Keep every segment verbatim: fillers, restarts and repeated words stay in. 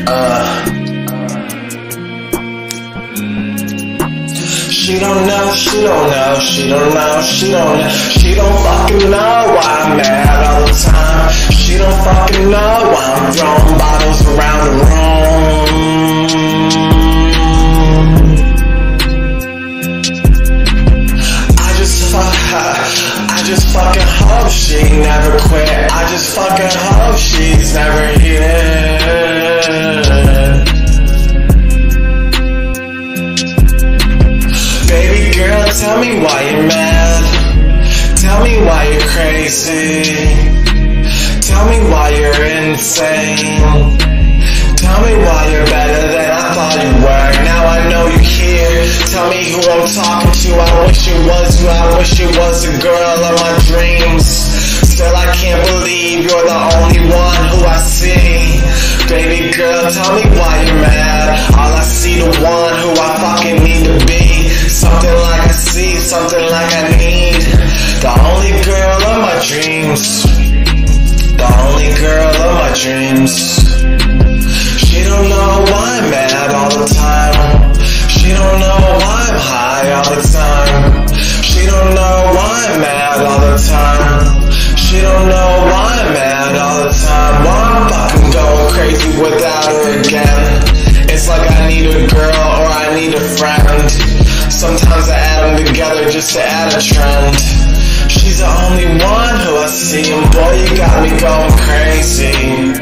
Uh, she don't know, she don't know, she don't know, she don't know, she don't fucking know why I'm mad all the time. She don't fucking know why I'm throwing bottles around the room. I just fuck her, I just fucking hope she never quit. I just fucking hope she's never here. Baby girl, tell me why you're mad. Tell me why you're crazy. Tell me why you're insane. Tell me why you're better than I thought you were. Now I know you're here. Tell me who I'm talking to. I wish it was you. I wish it was the girl of my dreams. Still I can't believe you're the only one who I see. Baby girl, tell me why you're mad. All I see the one who I fucking need to be. Something like I see, something like I need. The only girl of my dreams. The only girl of my dreams. She don't know why I'm mad all the time. She don't know why I'm high all the time. She don't know why I'm mad all the time. She don't know why I'm mad all the time. Why I'm fucking going crazy without her again. It's like I need a girl or I need a friend. Sometimes I add them together just to add a trend. She's the only one who I see, and boy, you got me going crazy.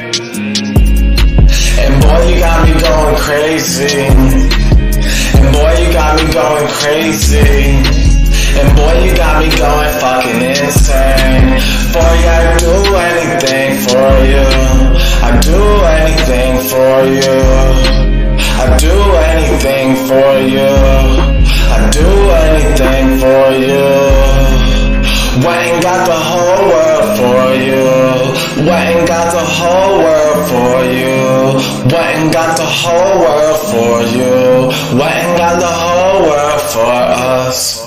And boy, you got me going crazy. And boy, you got me going crazy. And boy, you got me going fucking insane. For you, I'd do anything for you. I'd do anything for you. I'd do anything for you. I'd do anything for you. Went and got the whole world for you. Went and got the whole world for you. Went and got the whole world for you. Went and got the whole world for us.